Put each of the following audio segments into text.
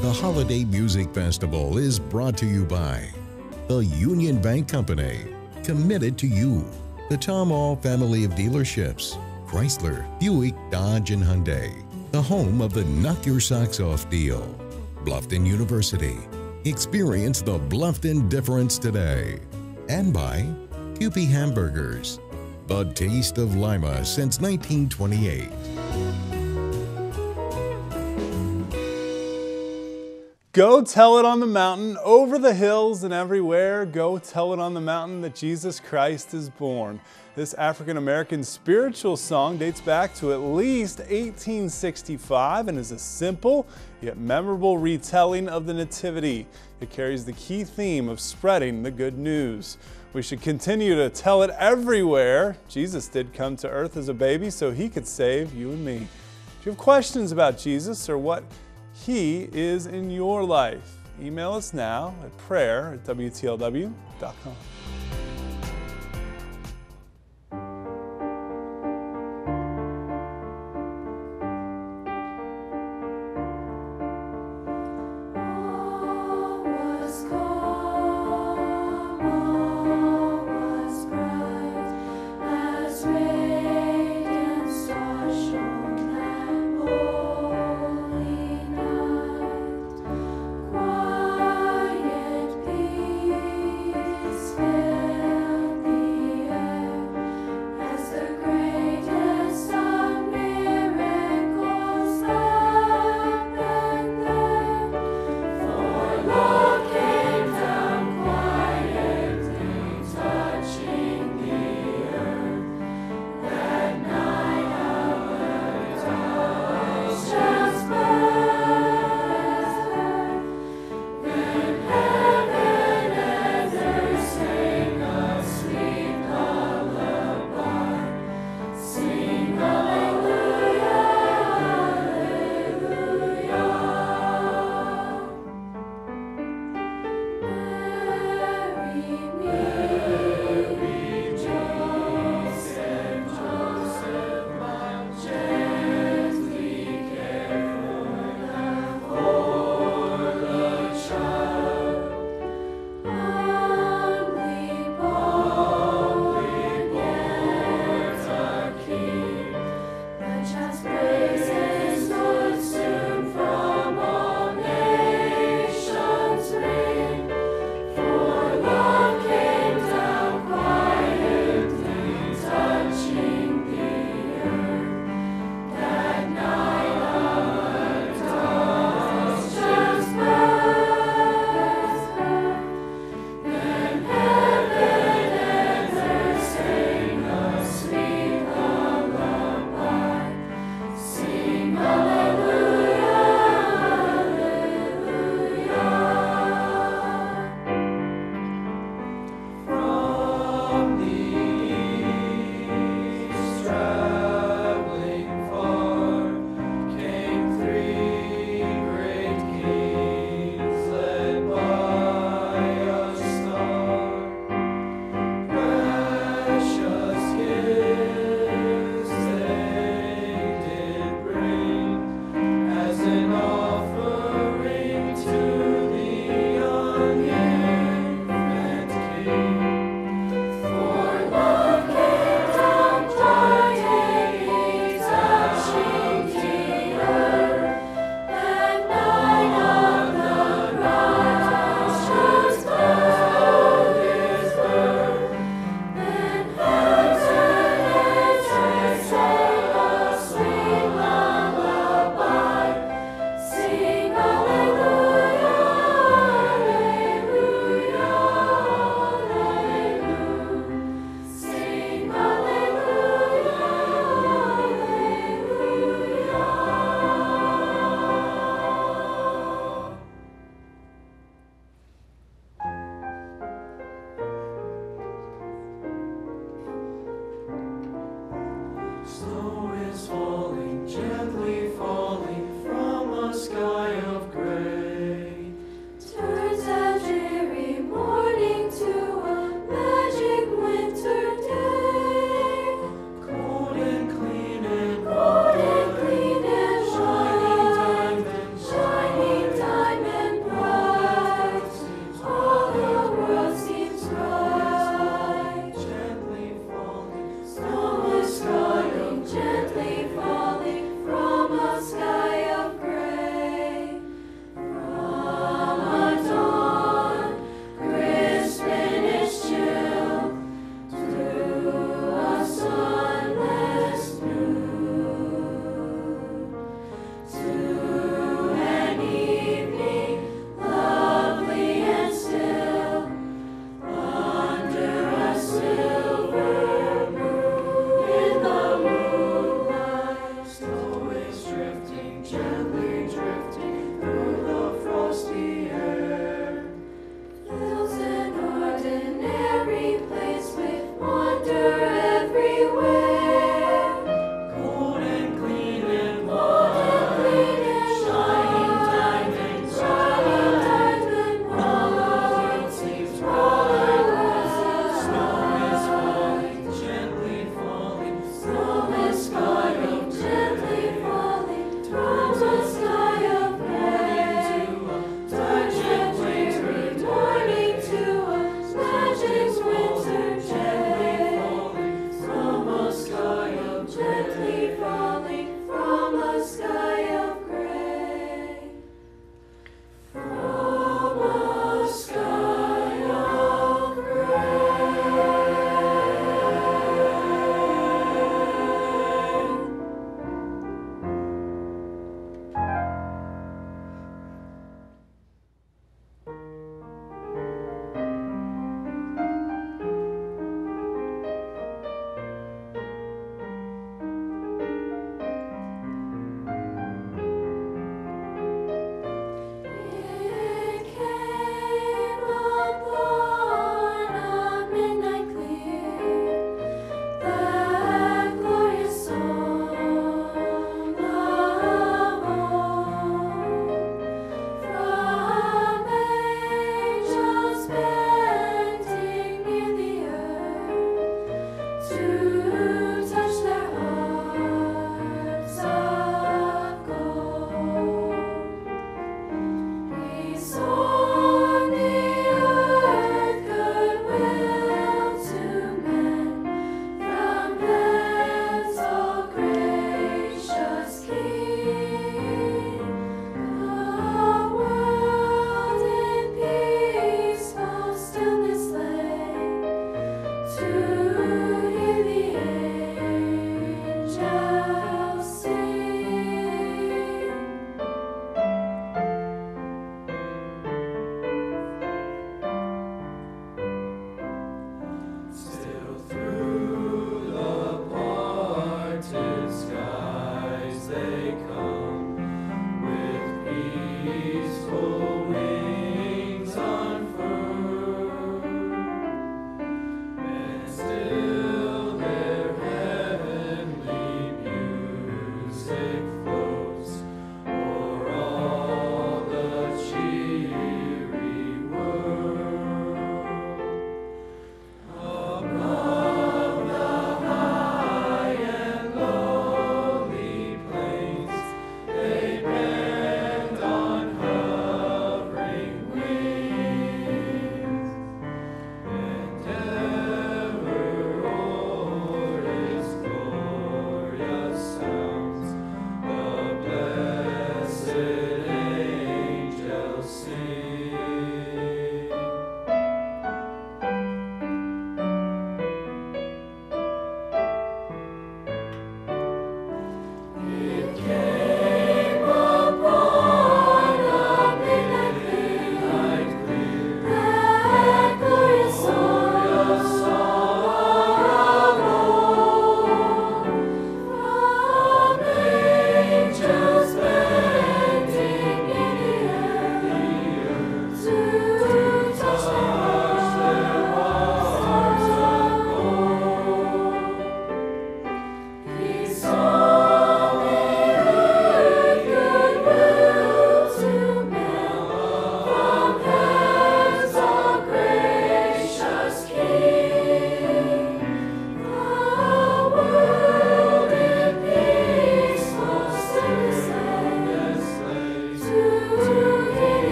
The Holiday Music Festival is brought to you by the Union Bank Company, committed to you. The Tom All family of dealerships, Chrysler, Buick, Dodge, and Hyundai. The home of the Knock Your Socks Off deal. Bluffton University. Experience the Bluffton difference today. And by Kewpie Hamburgers, the taste of Lima since 1928. Go tell it on the mountain, over the hills and everywhere. Go tell it on the mountain that Jesus Christ is born. This African-American spiritual song dates back to at least 1865 and is a simple yet memorable retelling of the Nativity. It carries the key theme of spreading the good news. We should continue to tell it everywhere. Jesus did come to earth as a baby so he could save you and me. If you have questions about Jesus or what he is in your life, email us now at prayer@WTLW.com. Quiet peace.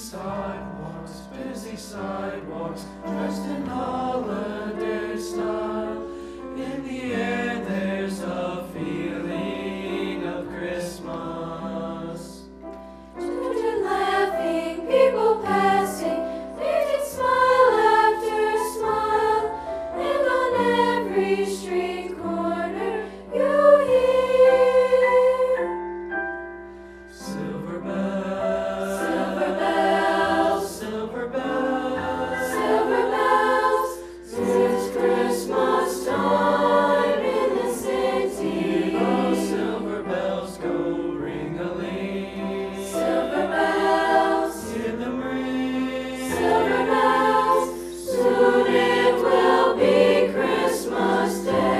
sidewalks, busy sidewalks, dressed in holiday style. In the air there's a feeling of Christmas. Children laughing, people passing, painted smile after smile, and on every street corner you hear Silver bells, silver bells, silver bells, silver bells. It's Christmas time in the city. those silver bells go ring-a-ling. Silver bells, Hear them ring. silver bells. Soon it will be Christmas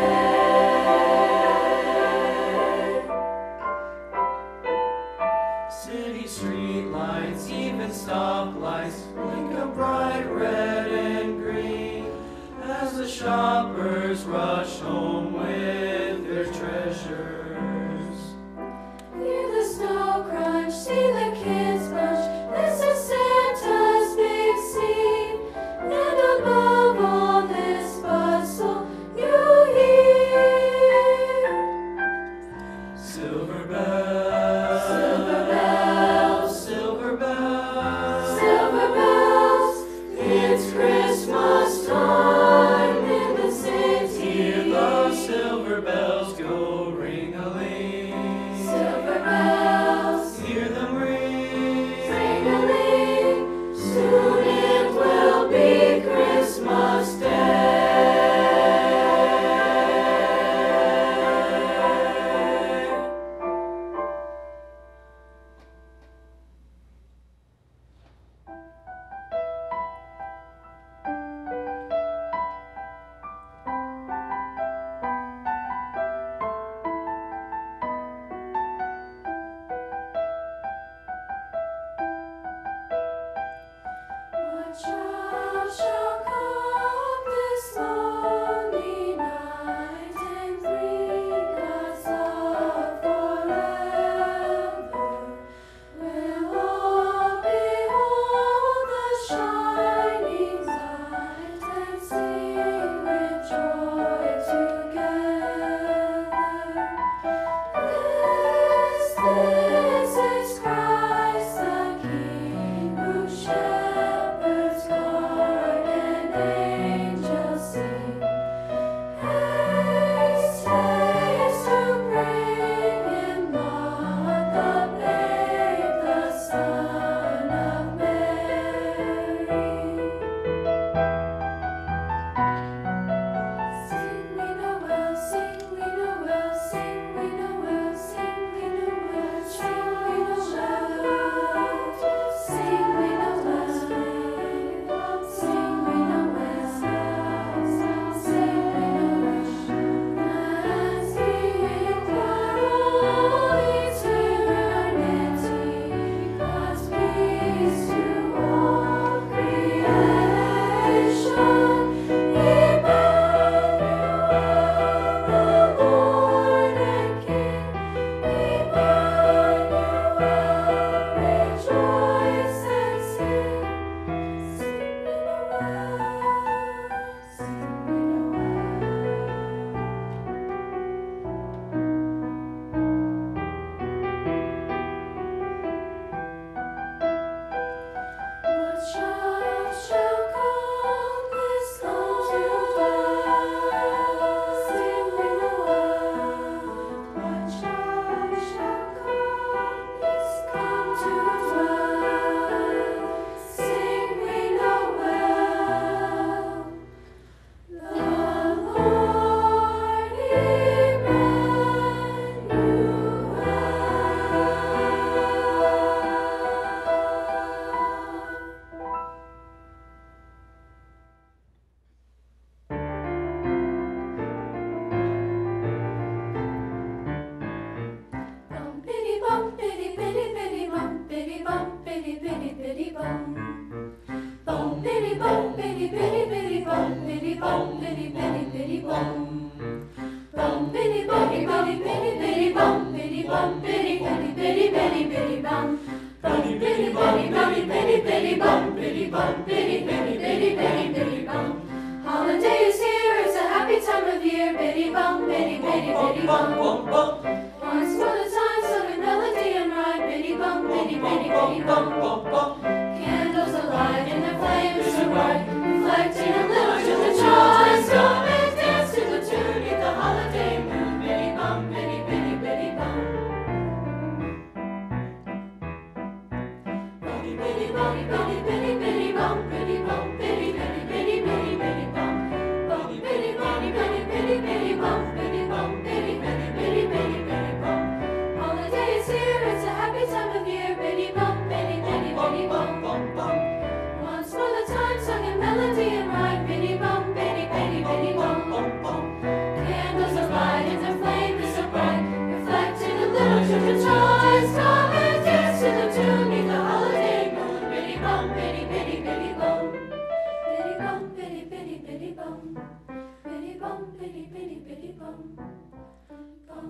Day. City street lights, even stoplights, blink a bright red and green as the shoppers rush home with their treasures. Hear the snow crunch, see the kids bunch. This is Santa's big scene, and above all this bustle, you hear Silver bells, silver bells, silver bells, silver bells. It's Christmas time in the hear city. those silver bells go ring-a-ling. Silver bells, Hear them ring. ring-a-ling. Soon it will be Christmas Day. What child shall come this lonely night and bring us love forever? We'll all behold the shining light and sing with joy together. This is Christ the King, who shepherds guard and angels sing. Haste, haste to bring Him not the babe, the Son of Mary. Sing we Noel, sing we Noel, sing we Noel, sing we Noel, sing we Noel, sing we Noel, sing we Noel, sing we Noel, as we carol eternity, God's peace to all creation. Emmanuel, the Lord and King. Emmanuel, rejoice and sing. Sing we Noel, sing we What child shall come this lonely night? Sing we Noel. What child shall come to dwell? Sing we Noel. The Lord Bitty, bitty, bitty, bitty, bitty, bum. Bitty, bitty, bitty, bitty, bitty, bitty,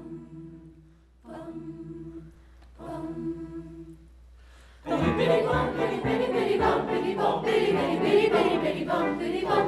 Biddity bum, bitty bitty bitty bum, bitty bum, bitty bitty bitty bitty bitty bum, bitty bum.